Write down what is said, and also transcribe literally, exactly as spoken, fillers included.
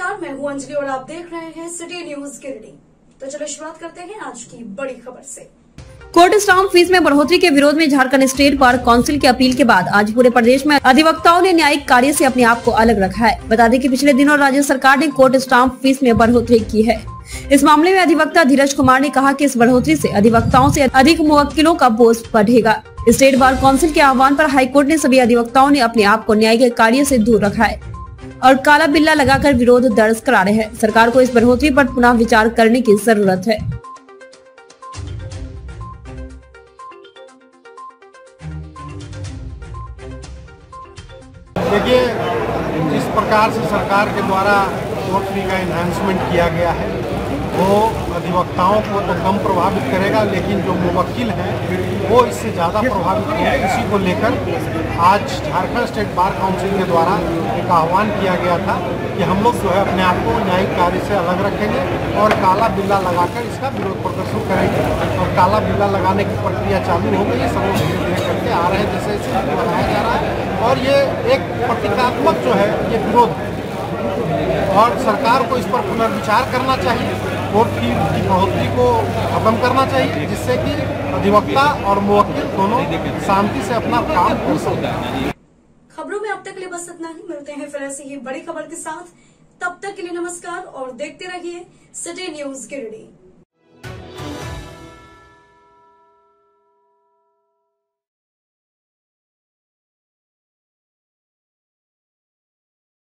नमस्कार, मैं हूं अंजलि और आप देख रहे हैं सिटी न्यूज गिरिडीह। तो चलो शुरुआत करते हैं आज की बड़ी खबर से। कोर्ट स्टाम्प फीस में बढ़ोतरी के विरोध में झारखंड स्टेट बार काउंसिल की अपील के बाद आज पूरे प्रदेश में अधिवक्ताओं ने न्यायिक कार्य से अपने आप को अलग रखा है। बता दें कि पिछले दिनों राज्य सरकार ने कोर्ट स्टाम्प फीस में बढ़ोतरी की है। इस मामले में अधिवक्ता धीरज कुमार ने कहा कि इस बढ़ोतरी से अधिवक्ताओं से अधिक मुवक्किलों का बोझ बढ़ेगा। स्टेट बार काउंसिल के आह्वान पर हाईकोर्ट ने सभी अधिवक्ताओं ने अपने आप को न्यायिक कार्य से दूर रखा है और काला बिल्ला लगाकर विरोध दर्ज करा रहे हैं। सरकार को इस बढ़ोतरी पर पुनः विचार करने की जरूरत है। देखिए, जिस प्रकार से सरकार के द्वारा कोर्ट फी का एनहांसमेंट किया गया है वो अधिवक्ताओं को तो कम प्रभावित करेगा, लेकिन जो मुवक्किल हैं वो इससे ज़्यादा प्रभावित होंगे। इसी को लेकर आज झारखंड स्टेट बार काउंसिल के द्वारा एक आह्वान किया गया था कि हम लोग जो है अपने आप को न्यायिक कार्य से अलग रखेंगे और काला बिल्ला लगाकर इसका विरोध प्रदर्शन करेंगे। और काला बिल्ला लगाने की प्रक्रिया चालू हो गई है, सब लोग धीरे धीरे करके आ रहे हैं, जैसे जैसे लगाया जा रहा है। और ये एक प्रतीकात्मक जो है ये विरोध है और सरकार को इस पर पुनर्विचार करना चाहिए। कोर्ट फी की बढ़ोतरी को खत्म करना चाहिए, जिससे कि अधिवक्ता और मुवक्किल दोनों शांति से अपना काम कर सकें। खबरों में अब तक के लिए बस इतना ही। मिलते हैं फिर ऐसी ही बड़ी खबर के साथ। तब तक के लिए नमस्कार और देखते रहिए सिटी न्यूज गिरिडीह।